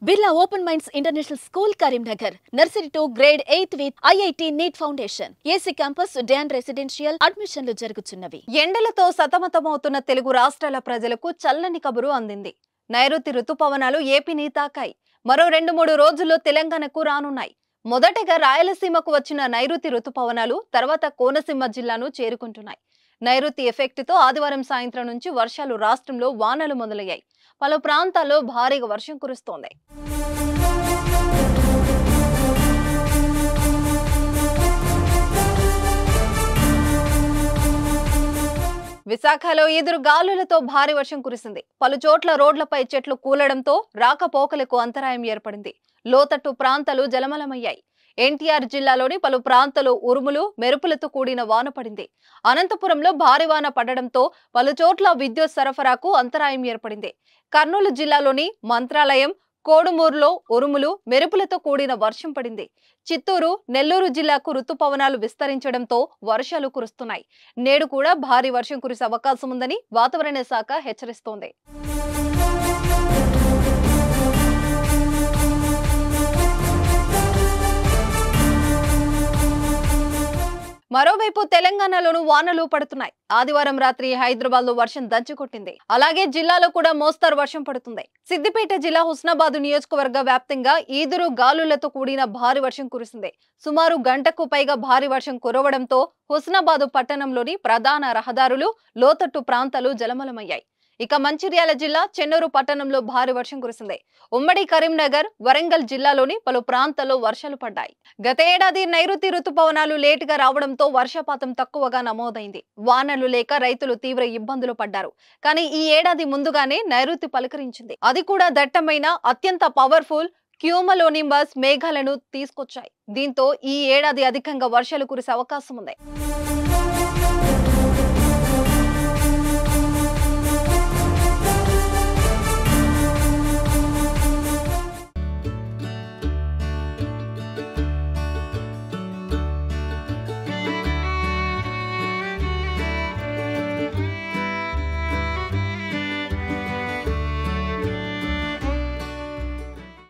Birla Open Minds International School, Karimnagar. Nursery to grade 8th with IIT NEET Foundation. AC Campus, Dan Residential. Admissionలు జరుగుతున్నవి. ఎండలతో సతమతమవుతున్న తెలుగు రాష్ట్రాల ప్రజలకు చల్లని కబురు అందింది. నైరుతి రుతుపవనాలు ఏపీని తాకాయి. మరో 2-3 రోజుల్లో తెలంగాణకు రానున్నాయి. మొదటగా రాయలసీమకు వచ్చిన నైరుతి రుతుపవనాలు తర్వాత కోనసీమ జిల్లాను చేరుకుంటున్నాయి. నైరుతి ఎఫెక్ట్ తో ఆదివారం సాయంత్రం నుంచి వర్షాలు రాష్ట్రంలో వానలు మొదలయ్యాయి. పలు ప్రాంతాల్లో భారీగా వర్షం కురుస్తోంది. విశాఖలో ఎదురు గాలులతో భారీ వర్షం కురిసింది. పలు చోట్ల రోడ్లపై చెట్లు కూలడంతో రాకపోకలకు అంతరాయం ఏర్పడింది. లోతట్టు ప్రాంతాలు జలమలమయ్యాయి. ఎన్టీఆర్ జిల్లాలోని పలు ప్రాంతాలు ఉరుములు మెరుపులతో కూడిన వాన పడింది. అనంతపురంలో భారీ వాన పడడంతో పలు చోట్ల విద్యుత్ సరఫరాకు అంతరాయం ఏర్పడింది. కర్నూలు జిల్లాలోని మంత్రాలయం, కోడుమూరులో ఉరుములు మెరుపులతో కూడిన వర్షం పడింది. చిత్తూరు, నెల్లూరు జిల్లాకు రుతుపవనాలు విస్తరించడంతో వర్షాలు కురుస్తున్నాయి. నేడు కూడా భారీ వర్షం కురిసే అవకాశం ఉందని వాతావరణ శాఖ హెచ్చరిస్తోంది. మరోవైపు తెలంగాణలోనూ వానలు పడుతున్నాయి. ఆదివారం రాత్రి హైదరాబాద్ లో వర్షం దంచుకొట్టింది. అలాగే జిల్లాలో కూడా మోస్తరు వర్షం పడుతుంది. సిద్దిపేట జిల్లా హుస్నాబాద్ నియోజకవర్గ వ్యాప్తంగా ఈదురు గాలులతో కూడిన భారీ వర్షం కురిసింది. సుమారు గంటకు పైగా భారీ వర్షం కురవడంతో హుస్నాబాద్ పట్టణంలోని ప్రధాన రహదారులు, లోతట్టు ప్రాంతాలు జలమలమయ్యాయి. ఇక మంచిర్యాల జిల్లా చెన్నూరు పట్టణంలో భారీ వర్షం కురిసింది. ఉమ్మడి కరీంనగర్, వరంగల్ జిల్లాలోని పలు ప్రాంతాల్లో వర్షాలు పడ్డాయి. గత ఏడాది నైరుతి రుతుపవనాలు లేటుగా రావడంతో వర్షపాతం తక్కువగా నమోదైంది. వానలు లేక రైతులు తీవ్ర ఇబ్బందులు పడ్డారు. కానీ ఈ ఏడాది ముందుగానే నైరుతి పలకరించింది. అది కూడా దట్టమైన అత్యంత పవర్ఫుల్ క్యూమలోనింబస్ మేఘాలను తీసుకొచ్చాయి. దీంతో ఈ ఏడాది అధికంగా వర్షాలు కురిసే అవకాశం ఉంది.